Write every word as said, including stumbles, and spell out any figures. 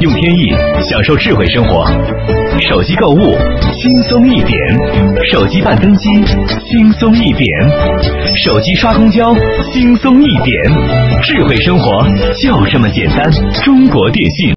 用天意享受智慧生活。手机购物轻松一点，手机办登机轻松一点，手机刷公交轻松一点，智慧生活就这么简单。中国电信。